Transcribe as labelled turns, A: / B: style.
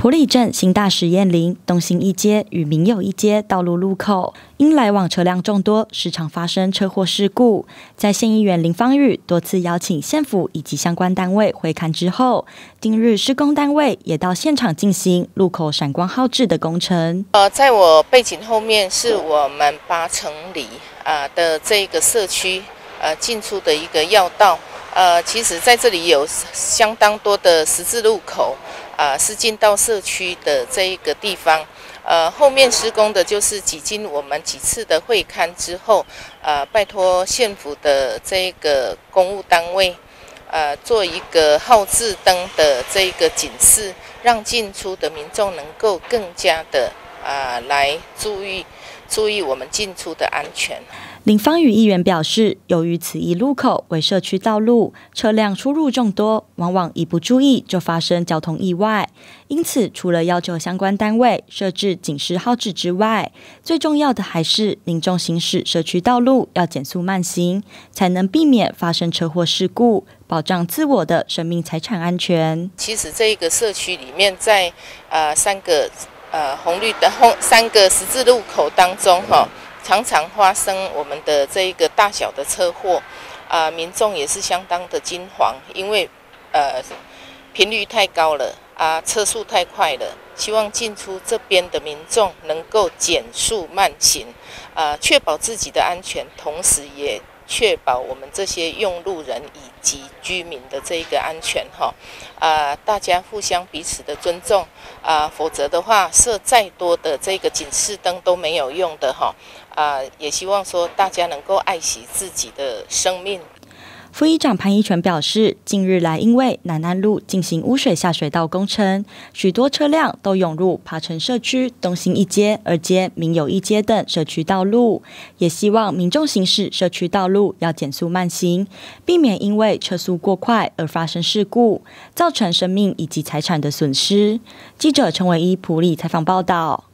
A: 埔里镇新大实验林东兴一街与民友一街道路路口，因来往车辆众多，时常发生车祸事故。在县议员林芳宇多次邀请县府以及相关单位会勘之后，近日施工单位也到现场进行路口闪光号志的工程。
B: 在我背景后面是我们8层里的这个社区进出的一个要道。其实在这里有相当多的十字路口。是进到社区的这一个地方，后面施工的就是几经我们几次的会勘之后，拜托县府的这个公务单位，做一个号志灯的这个警示，让进出的民众能够更加的来注意我们进出的安全。
A: 林芳宇议员表示，由于此一路口为社区道路，车辆出入众多，往往一不注意就发生交通意外。因此，除了要求相关单位设置警示号志之外，最重要的还是民众行驶社区道路要减速慢行，才能避免发生车祸事故，保障自我的生命财产安全。
B: 其实这个社区里面，在3个红绿的3个十字路口当中，常常发生我们的这一个大小的车祸，民众也是相当的惊慌，因为频率太高了车速太快了。希望进出这边的民众能够减速慢行，确保自己的安全，同时也确保我们这些用路人以及居民的这一个安全大家互相彼此的尊重否则的话设再多的这个警示灯都没有用的也希望说大家能够爱惜自己的生命。
A: 副议长潘一全表示，近日来因为南安路进行污水下水道工程，许多车辆都涌入爬城社区东兴一街、2街、民友一街等社区道路，也希望民众行驶社区道路要减速慢行，避免因为车速过快而发生事故，造成生命以及财产的损失。记者陈伟一埔里采访报道。